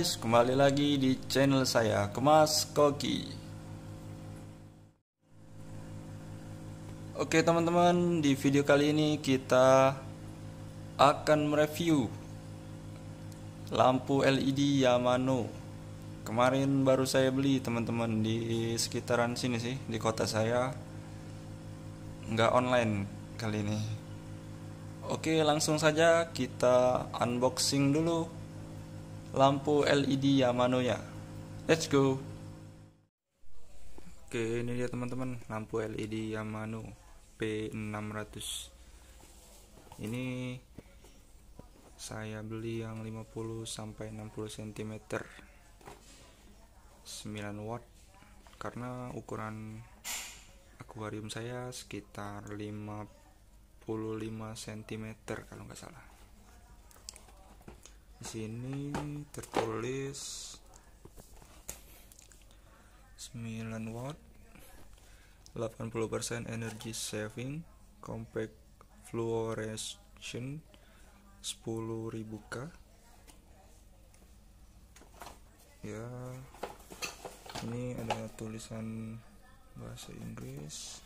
guys, kembali lagi di channel saya Kemas Koki. Oke teman-teman, di video kali ini kita akan mereview lampu LED Yamano. Kemarin baru saya beli teman-teman di sekitaran sini sih, di kota saya. Nggak online kali ini. Oke, langsung saja kita unboxing dulu lampu LED Yamano nya. Let's go. Oke, ini dia teman-teman, lampu LED Yamano P600. Ini saya beli yang 50 sampai 60 cm 9 watt karena ukuran akuarium saya sekitar 55 cm kalau nggak salah. Di sini tertulis 9 watt, 80% energy saving, compact fluorescent, 10.000 K. Ya, ini ada tulisan bahasa Inggris.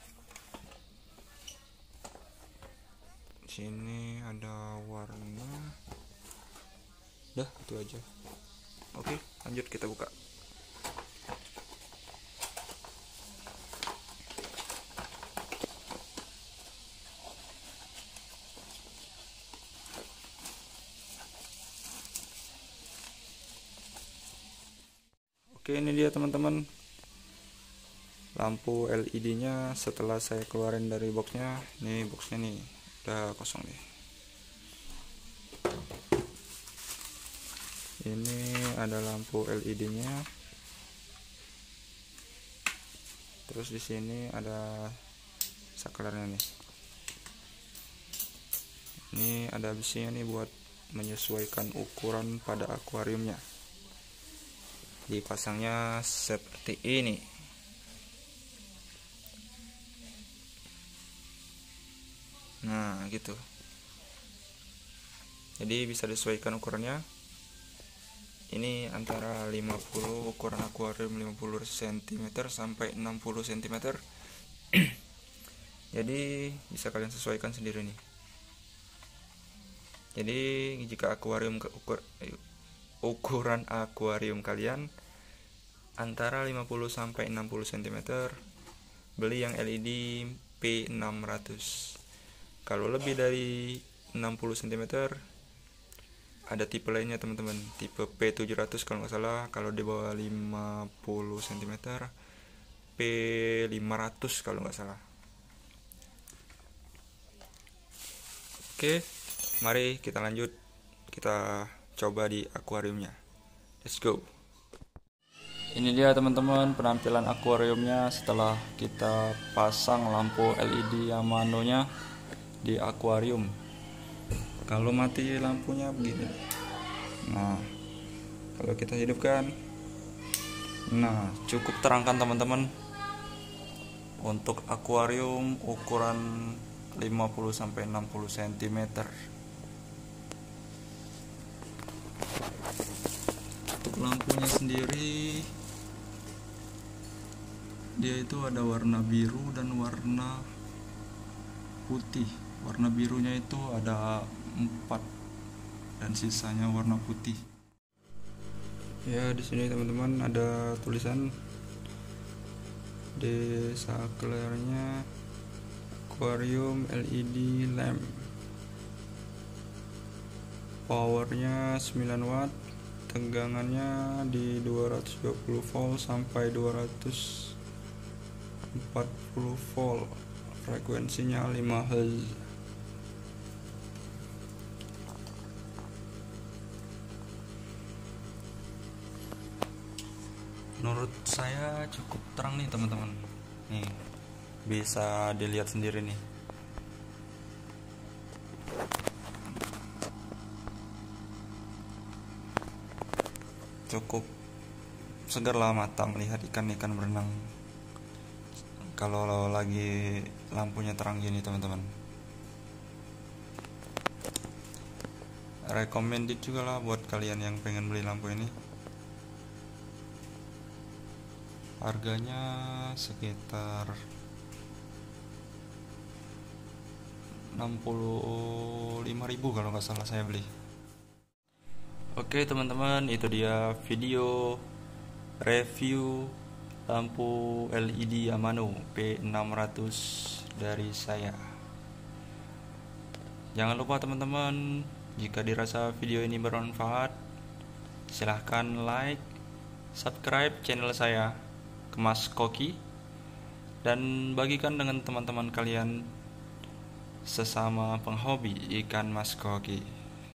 Sini ada warna. Dah, itu aja. Oke, lanjut kita buka. Oke, ini dia teman-teman, lampu LED nya setelah saya keluarin dari boxnya. Nih boxnya nih udah kosong nih. Ini ada lampu LED nya. Terus di sini ada saklarnya nih. Ini ada besinya nih buat menyesuaikan ukuran pada akuariumnya. Dipasangnya seperti ini. Nah, gitu. Jadi bisa disesuaikan ukurannya. Ini antara 50 ukuran akuarium 50 cm sampai 60 cm. Jadi bisa kalian sesuaikan sendiri nih. Jadi jika ukuran akuarium kalian antara 50 sampai 60 cm, beli yang LED P600. Kalau lebih dari 60 cm ada tipe lainnya teman-teman, tipe P700 kalau nggak salah. Kalau di bawah 50 cm P500 kalau nggak salah. Oke, mari kita lanjut, kita coba di akuariumnya. Let's go. Ini dia teman-teman penampilan akuariumnya setelah kita pasang lampu LED Yamano nya di akuarium. Kalau mati lampunya begini. Nah, kalau kita hidupkan, nah cukup terang kan teman-teman. Untuk akuarium ukuran 50 sampai 60 cm. Untuk lampunya sendiri, dia itu ada warna biru dan warna putih. Warna birunya itu ada 4 dan sisanya warna putih. Ya, di sini teman-teman ada tulisan desaklernya aquarium LED lamp. Powernya 9 watt, tegangannya di 220 volt sampai 240 volt, frekuensinya 5 Hz. Menurut saya cukup terang nih teman-teman. Nih, bisa dilihat sendiri nih. Cukup segar lah mata melihat ikan-ikan berenang kalau lagi lampunya terang gini teman-teman. Recommended juga lah buat kalian yang pengen beli lampu ini. Harganya sekitar 65.000 kalau nggak salah saya beli. Oke teman-teman, itu dia video review lampu LED Amano P600 dari saya. Jangan lupa teman-teman, jika dirasa video ini bermanfaat, silahkan like, subscribe channel saya Kemas Koki, dan bagikan dengan teman-teman kalian sesama penghobi ikan mas koki.